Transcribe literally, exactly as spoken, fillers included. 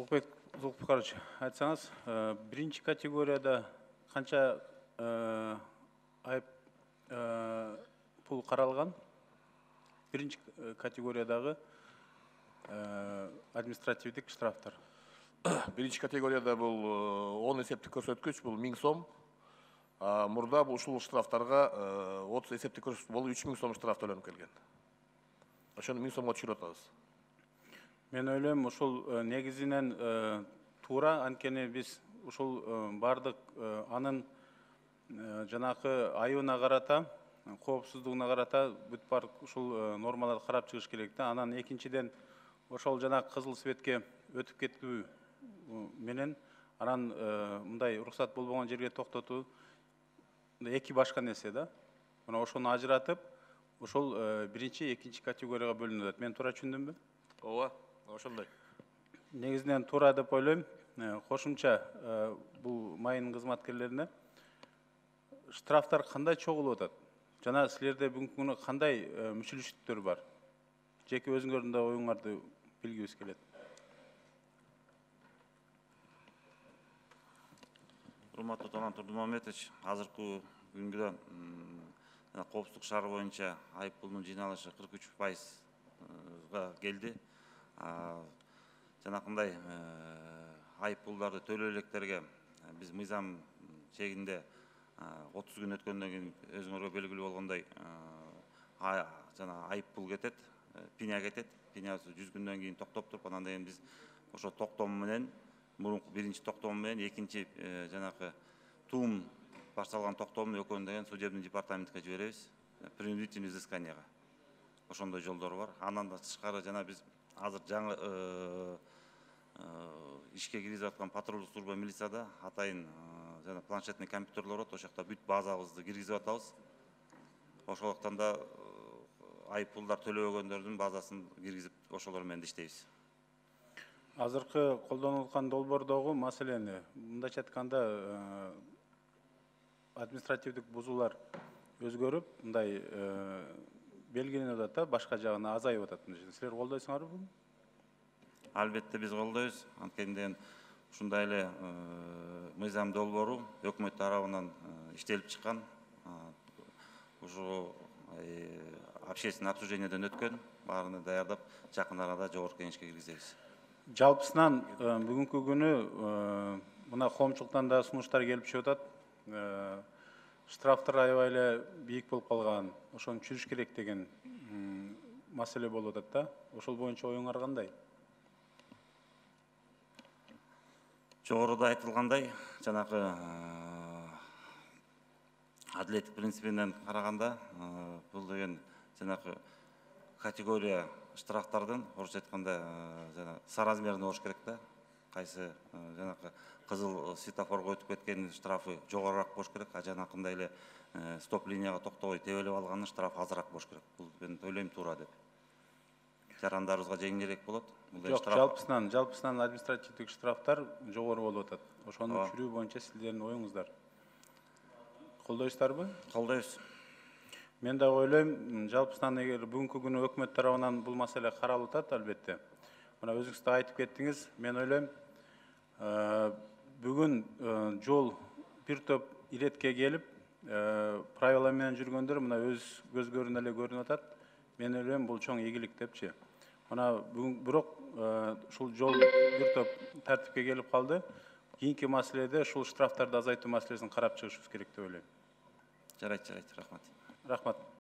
Улукбек Зулпукарович, айтсаңыз, биринчи категорияда канча айып пул каралган? Биринчи категориядагы административдик штрафтар. Биринчи категорияда бул он эсептик көрсөткүч, бул миң сом. Мурда ушул штрафтарга отуз эсептик көрсөткүч болуп үч миң сом штраф төлөнүп келген. Ошону миң сомго түшүрүп атабыз. Мен ойлойм, ушул негизинен туура, анткени биз ушул бардык анын жанакы айыбына карата, коопсуздугуна карата бүт бардык ушул нормаларды карап чыгыш керек да. Анан экинчиден ошол жанакы кызыл светке өтүп кетүү менен анан мындай уруксат болбогон жерге токтотуу эки башка нерсе да. Мына ошону ажыратып, ошол биринчи, экинчи категорияга бөлүнүп атат. Мен туура түшүндүмбү? Ооба, ошондой. Негизинен туура деп ойлойм. Кошумча бул майын кызматкерлерине штрафтар кандай чогулуп атат? Жана силерде бүгүнкү күнү кандай мүчүлүштүктөр бар? Жеке өзүңөрдүн да оюңарды билгибиз келет. Урматтуу Талант Турдумаметович, азыркы күнгүдө коопсуздук шаары боюнча айып пулдун жыйналышы кырк үч пайызга келди. Жанакындай айып пулдарды төлөө электерге биз мыйзам чегинде отуз күн өткөндөн кийин өзүңөргө белгилүү болгондой жана айып пул кетет, пеня кетет. Пенясы жүз күндөн кийин токтоп туруп, анан кийин биз ошо токтом менен, мурунку биринчи токтом менен экинчи жанакы туум башталган токтомдун экөөнү деген судебный департаментке жиберебиз, принудительный взысканияга. Ошондой жолдор бар. Андан да тышкары жана биз азыр жаңы ишке киргизип аткан патрулдук служба милицияда атайын жана планшетный компьютерлор бар, ошол жакта бүт базабызды киргизип атабыз. Ошондуктан да айып пулдар төлөбөгөндөрдүн базасын киргизип, ошолор менен иштейбиз. Азыркы колдонулуп аткан долбоордогу маселени мындайча айтканда административдик бузуулар өзгөрүп, мындай белгиленип атат да, башка жагына азайып атат. Силер колдойсуңарбы буну? Албетте биз колдойбуз. Анткени ушундай эле мыйзам долбоору өкмөт тарабынан иштелип чыккан. Ушу общественный обсуждениеден өткөн, баарыны даярдап, жакын арада жогорку кеңешке киргизебиз. Жалпысынан бүгүнкү күнү мына коомчулуктан да сунуштар келип чыгып атат. Штрафтар аябай эле бийик болуп калган, ошону түшүрүш керек деген маселе болуп атат да. Ошол боюнча оюңар кандай? Жогоруда айтылгандай, жанакы адилеттик принцибинен караганда, бул деген жанакы категория штрафтардын, орусча айтканда, жана соразмерный болуш керек да. Кайсы жанакы кызыл светофорго өтүп кеткендин штрафы жогорураак болуш керек, а жанакындай эле стоп линияга токтобой тебелеп алгандын штрафы азыраак болуш керек. Бул мен ойлойм туура деп. Жарандарыбызга жеңилирээк болот. Жок, жалпысынан, жалпысынан административдик штрафтар жогору болуп атат. Ошону түшүрүү боюнча сиздердин оюңуздар. Колдойсуздарбы? Колдойбуз. Мен да ойлойм, жалпысынан эгер бүгүнкү күнү өкмөт тарабынан бул маселе каралып атат, албетте. Мына өзүңүз да айтып кеттиңиз, мен ойлойм, бүгүн жол бир топ иретке келип, правила менен жүргөндөр мына өз көзгөрүнө эле көрүнүп атат. Мен ойлойм, бул чоң ийгилик депчи. Мына бүгүн бирок ушул жол бир топ тартипке келип калды. Кийинки маселеде ушул штрафтарды азайтуу маселесин карап чыгышыбыз керек деп ойлойм. Жарайт, жарайт, рахмат. Рахмат.